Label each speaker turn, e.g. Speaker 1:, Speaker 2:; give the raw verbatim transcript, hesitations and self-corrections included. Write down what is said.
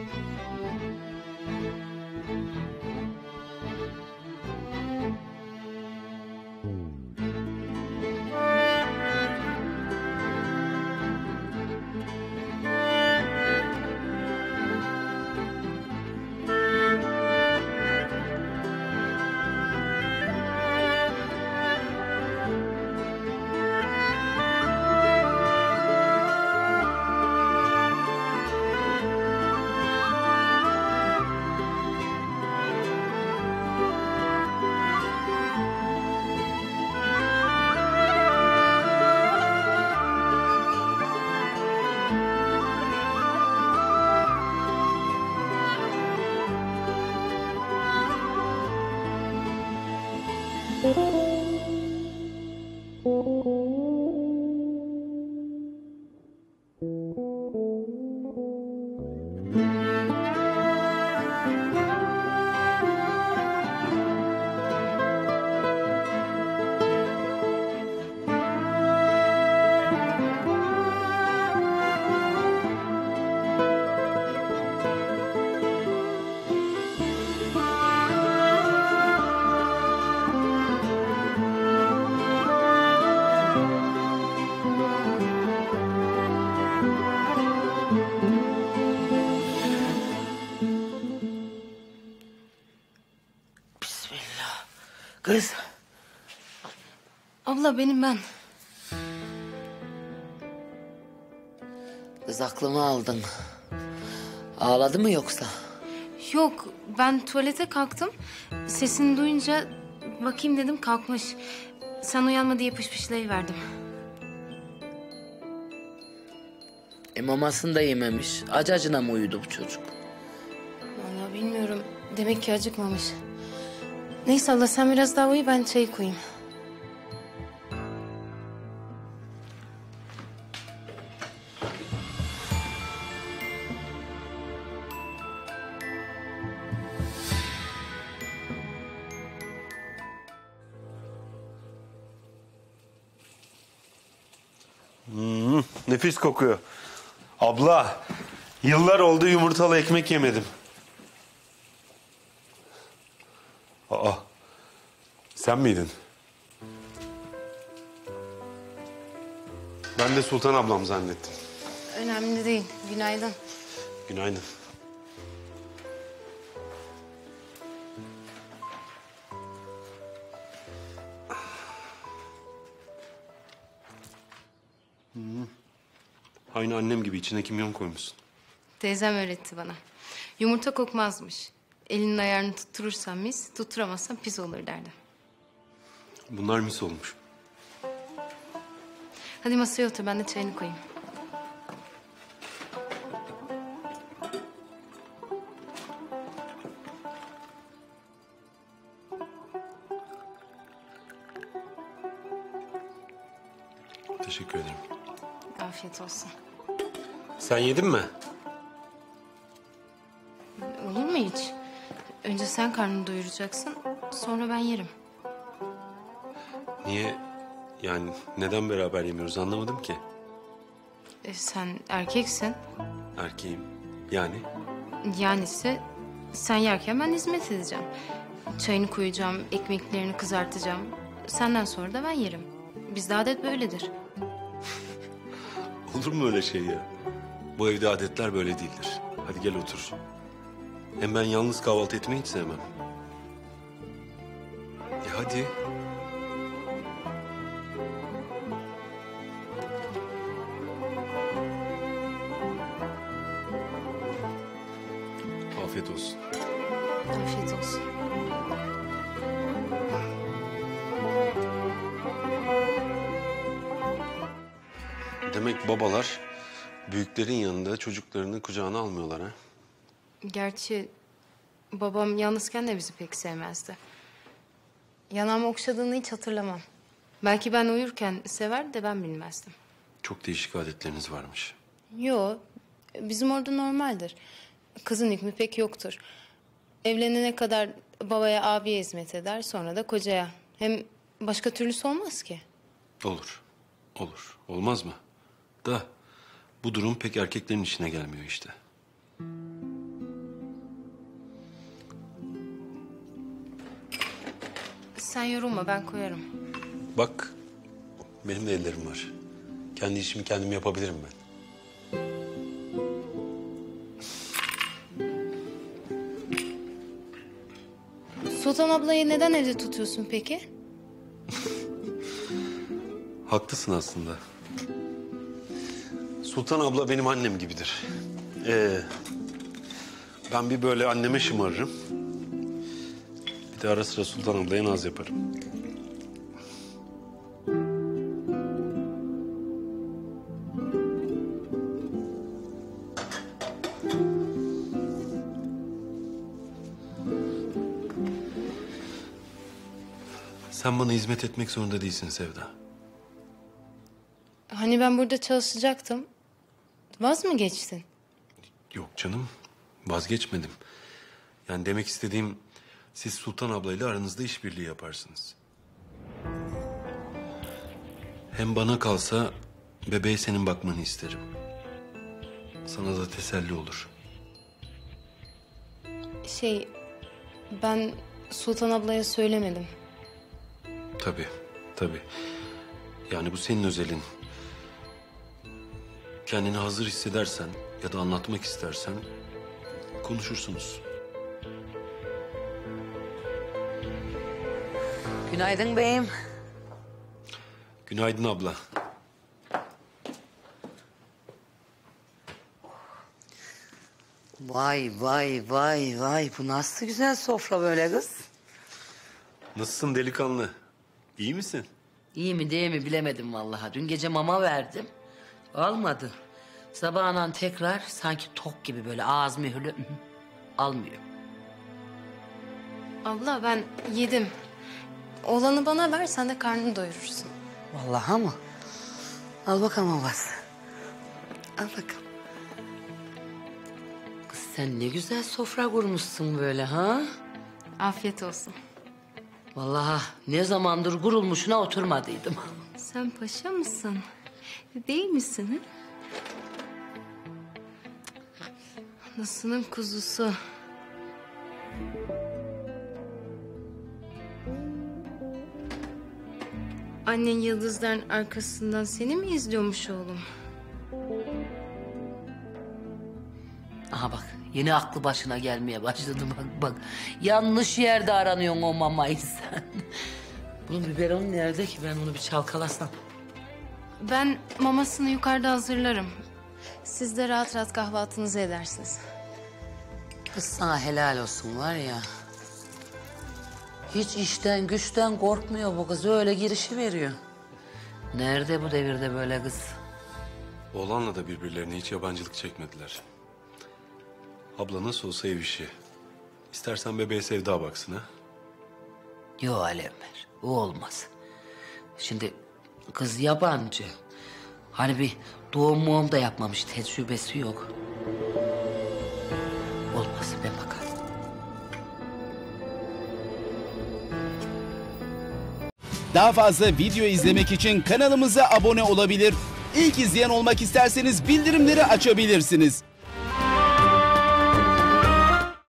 Speaker 1: Kız.
Speaker 2: Abla benim ben.
Speaker 1: Kız aklımı aldın. Ağladı mı yoksa?
Speaker 2: Yok, ben tuvalete kalktım. Sesini duyunca bakayım dedim, kalkmış. Sen uyanma diye pışpışlayıverdim.
Speaker 1: E mamasını da yememiş. Acı acına mı uyudu bu çocuk?
Speaker 2: Vallahi bilmiyorum. Demek ki acıkmamış. Neyse abla sen biraz daha uyu, ben çayı koyayım.
Speaker 3: Hmm, nefis kokuyor. Abla, yıllar oldu yumurtalı ekmek yemedim. Aa, sen miydin? Ben de Sultan ablam zannettim.
Speaker 2: Önemli değil. Günaydın.
Speaker 3: Günaydın. Hmm. Aynı annem gibi içine kimyon koymuşsun.
Speaker 2: Teyzem öğretti bana. Yumurta kokmazmış. Elinin ayarını tutturursan mis, tutturamazsan pis olur derdi.
Speaker 3: Bunlar mis olmuş.
Speaker 2: Hadi masaya otur, ben de çayını koyayım.
Speaker 3: Teşekkür ederim.
Speaker 2: Afiyet olsun.
Speaker 3: Sen yedin mi?
Speaker 2: Olur mu hiç? Önce sen karnını doyuracaksın, sonra ben yerim.
Speaker 3: Niye? Yani neden beraber yemiyoruz anlamadım ki.
Speaker 2: E, sen erkeksin.
Speaker 3: Erkeğim. Yani?
Speaker 2: Yani ise sen yerken ben hizmet edeceğim. Çayını koyacağım, ekmeklerini kızartacağım. Senden sonra da ben yerim. Bizde adet böyledir.
Speaker 3: Olur mu öyle şey ya? Bu evde adetler böyle değildir. Hadi gel otur. Hem ben yalnız kahvaltı etmeyi hiç sevmem. E hadi. Afiyet olsun.
Speaker 2: Afiyet olsun.
Speaker 3: Demek babalar büyüklerin yanında çocuklarını kucağına almıyorlar ha?
Speaker 2: Gerçi babam yalnızken de bizi pek sevmezdi. Yanağımı okşadığını hiç hatırlamam. Belki ben uyurken sever de ben bilmezdim.
Speaker 3: Çok değişik adetleriniz varmış.
Speaker 2: Yo, bizim orada normaldir. Kızın hükmü pek yoktur. Evlenene kadar babaya, abiye hizmet eder, sonra da kocaya. Hem başka türlüsü olmaz ki.
Speaker 3: Olur. Olur. Olmaz mı? Da bu durum pek erkeklerin işine gelmiyor işte.
Speaker 2: Sen yorulma, ben koyarım.
Speaker 3: Bak, benim de ellerim var. Kendi işimi kendim yapabilirim ben.
Speaker 2: Sultan ablayı neden evde tutuyorsun peki?
Speaker 3: Haklısın aslında. Sultan abla benim annem gibidir. Ee, ben bir böyle anneme şımarırım. Bir de ara sıra Sultan ablaya naz yaparım. Sen bana hizmet etmek zorunda değilsin Sevda.
Speaker 2: Hani ben burada çalışacaktım. Vaz mı geçtin?
Speaker 3: Yok canım, vazgeçmedim. Yani demek istediğim, siz Sultan ablayla aranızda işbirliği yaparsınız. Hem bana kalsa bebeğe senin bakmanı isterim. Sana da teselli olur.
Speaker 2: Şey, ben Sultan ablaya söylemedim.
Speaker 3: Tabii, tabii. Yani bu senin özelin. Kendini hazır hissedersen ya da anlatmak istersen konuşursunuz.
Speaker 4: Günaydın beyim.
Speaker 3: Günaydın abla.
Speaker 4: Vay vay vay vay, bu nasıl güzel sofra böyle kız.
Speaker 3: Nasılsın delikanlı? İyi misin?
Speaker 4: İyi mi değil mi bilemedim vallahi. Dün gece mama verdim. Almadı. Sabahından tekrar sanki tok gibi böyle ağız mühürlü almıyor.
Speaker 2: Abla ben yedim. Olanı bana ver, sen de karnını doyurursun.
Speaker 4: Vallahi mı? Al bakalım Abbas. Al bakalım. Kız sen ne güzel sofra kurmuşsun böyle ha?
Speaker 2: Afiyet olsun.
Speaker 4: Vallahi ne zamandır kurulmuşuna oturmadıydım.
Speaker 2: Sen paşa mısın? Değil misin? Ha? Anasının kuzusu. Annen yıldızların arkasından seni mi izliyormuş oğlum?
Speaker 4: Aha bak yine aklı başına gelmeye başladı bak bak. Yanlış yerde aranıyorsun o mamayı sen. Bunun biberonu nerede ki, ben onu bir çalkalasam.
Speaker 2: Ben mamasını yukarıda hazırlarım. Siz de rahat rahat kahvaltınızı edersiniz.
Speaker 4: Kız sana helal olsun var ya. Hiç işten güçten korkmuyor bu kız, öyle girişi veriyor. Nerede bu devirde böyle kız?
Speaker 3: Oğlanla da birbirlerine hiç yabancılık çekmediler. Abla nasıl olsa ev işi. İstersen bebeğe Sevda baksın ha.
Speaker 4: Yo Alember, o olmaz. Şimdi kız yabancı. Hani bir doğum muğum da yapmamış, tecrübesi yok. Olmaz, ben bakarım.
Speaker 5: Daha fazla video izlemek için kanalımıza abone olabilir. İlk izleyen olmak isterseniz bildirimleri açabilirsiniz.